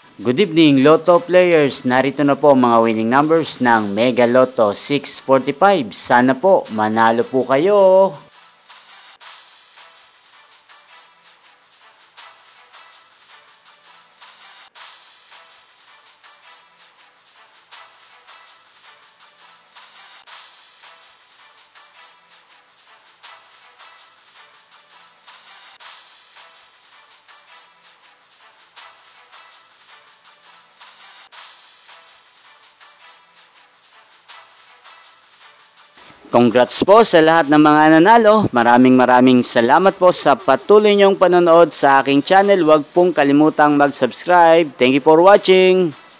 Good evening Lotto players, narito na po mga winning numbers ng Mega Lotto 645. Sana po manalo po kayo. Congrats po sa lahat ng mga nanalo. Maraming salamat po sa patuloy niyong panonood sa aking channel. Huwag pong kalimutang mag-subscribe. Thank you for watching.